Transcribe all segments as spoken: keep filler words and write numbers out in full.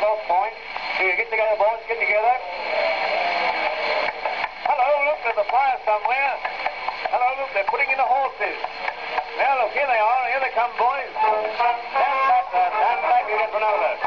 off point. Here, get together, boys, get together. Hello, look, there's a fire somewhere. Hello, look, they're putting in the horses. Now, look, here they are. Here they come, boys. Stand back, sir. Stand back, you get run over.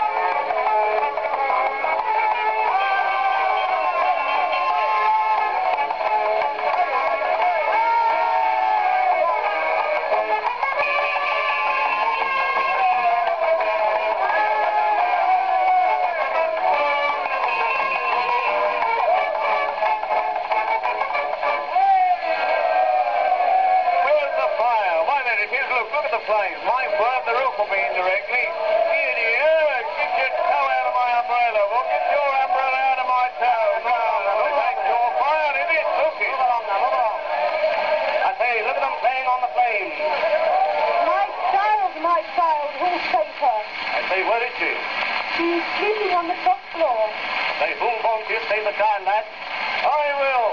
Look, look at the flames. My word, the roof will be in directly. Here, dear, get your toe out of my umbrella. Well, get your umbrella out of my toe. No, look like your fire, is it? Look it. Move along now, move along. I say, look at them playing on the flames. My child, my child, who'll save her? I say, where is she? She's sleeping on the top floor. Say, who won't you save the child, lad? I will.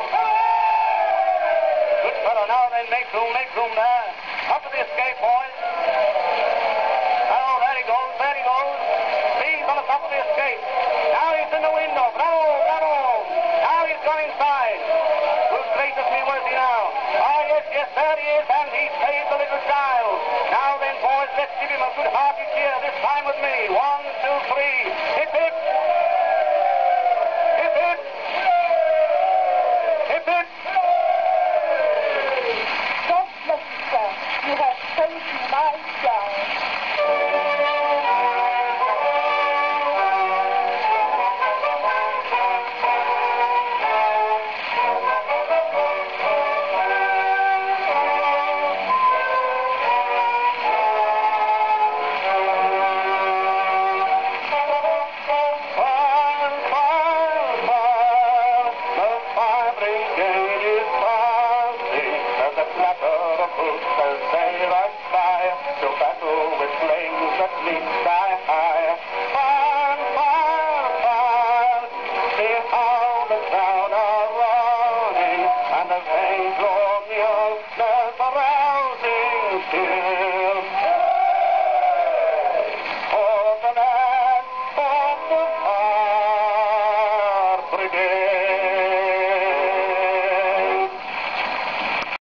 Good fellow, now then, make room, make room there. Up to the escape, boys. Oh, there he goes, there he goes. See, he's on the top of the escape. Now he's in the window. Bravo, bravo. Now he's gone inside. Good gracious me, where's he now? Ah, yes, yes, there he is, and he saved the little child. Now then, boys, let's give him a good hearty cheer, this time with me. One, two, three. Hip, hip. Hip, hip. Hip, hip. God bless you, sir. You have saved my child. Arousing